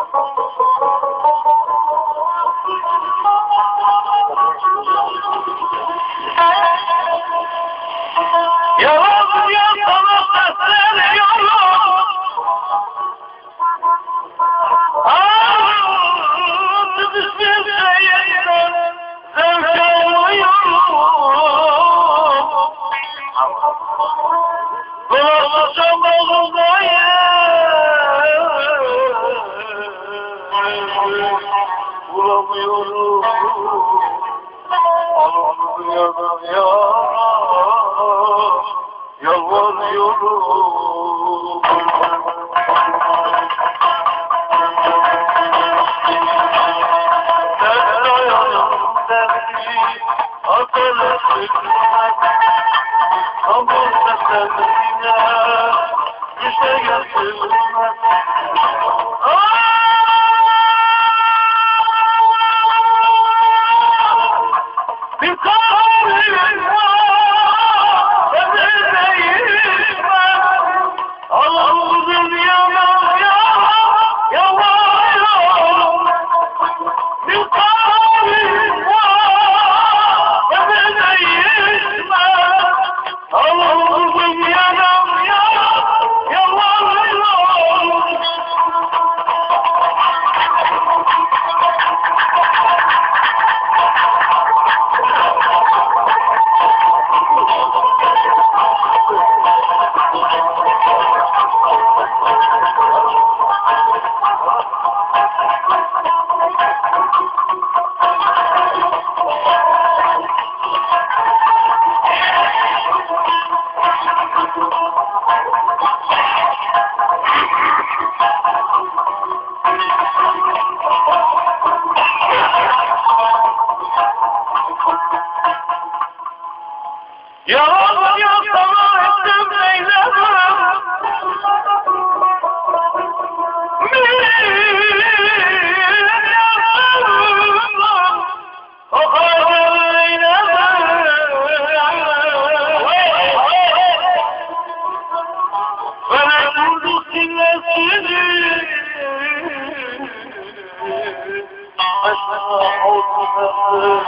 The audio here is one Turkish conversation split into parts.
Yavrum yakalım sesleniyorum. Artık hiçbir şeyden zevk almıyorum. Dolaşacağım oldum bulamıyorum. Anamızın yanına yalvarıyorum. Sen dayanım derdi atarım sürmez. Hamurda sevdiğine düşe getirmez. Bir kalbim var, ömrümeyim ben. Allah'ın yanına yalvarıyorum. Bir kalbim var, ömrümeyim ben. Allah'ın yanına yalvarıyorum. Yalan yapsana ettim eylemem. O kadar eylemem. Bana vurdu sinnesini. Aşağı olsun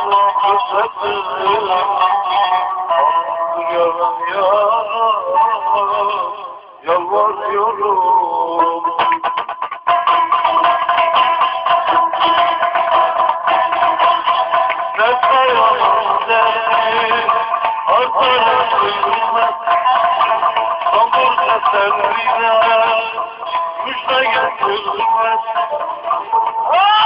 yalvarıyorum. Sen dayanım derdi atarım sürmez. Samur seserliğine müjde getirmez.